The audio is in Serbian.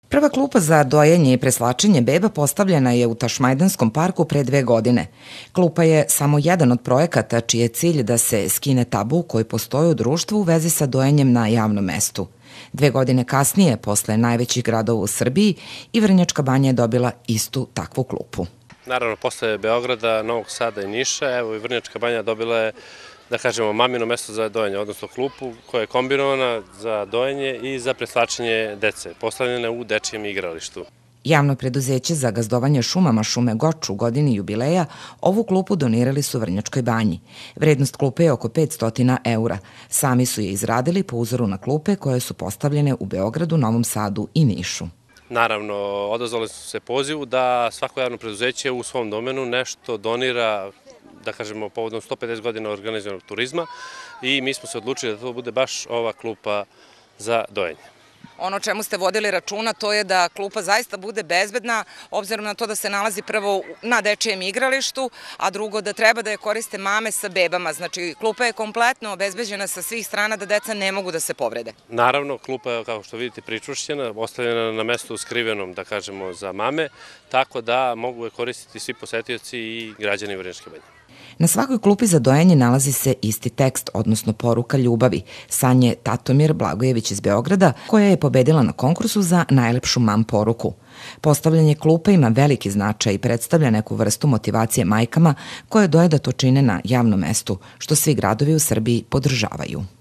Prva klupa za dojenje i preslačenje beba postavljena je u Tašmajdanskom parku pre 2 godine. Klupa je samo jedan od projekata čiji je cilj da se skine tabu koji postoji u društvu u vezi sa dojenjem na javnom mestu. 2 godine kasnije, posle najvećih gradova u Srbiji, i Vrnjačka Banja je dobila istu takvu klupu. Naravno, posle Beograda, Novog Sada i Niša, evo i Vrnjačka Banja dobila je, da kažemo, mamino mesto za dojenje, odnosno klupu koja je kombinovana za dojenje i za preslačenje dece, postavljene u dečijem igralištu. Javno preduzeće za gazdovanje šumama Šume Goč u godini jubileja ovu klupu donirali su Vrnjačkoj Banji. Vrednost klupe je oko 500 eura. Sami su je izradili po uzoru na klupe koje su postavljene u Beogradu, Novom Sadu i Nišu. Naravno, odazvali su se pozivu da svako javno preduzeće u svom domenu nešto donira, da kažemo, povodom 150 godina organizovanog turizma, i mi smo se odlučili da to bude baš ova klupa za dojenje. Ono čemu ste vodili računa to je da klupa zaista bude bezbedna, obzirom na to da se nalazi prvo na dečijem igralištu, a drugo da treba da je koriste mame sa bebama. Znači, klupa je kompletno obezbeđena sa svih strana da deca ne mogu da se povrede. Naravno, klupa je, kao što vidite, pričvršćena, ostavljena na mestu skrivenom, da kažemo, za mame, tako da mogu je koristiti svi posetioci i građani Vrnjačke Banje. Na svakoj klupi za dojenje nalazi se isti tekst, odnosno poruka ljubavi, sanje Tatomir Blagojević iz Beograda, koja je pobedila na konkursu za najlepšu mam poruku. Postavljanje klupe ima veliki značaj i predstavlja neku vrstu motivacije majkama koje doje da to čine na javnom mestu, što svi gradovi u Srbiji podržavaju.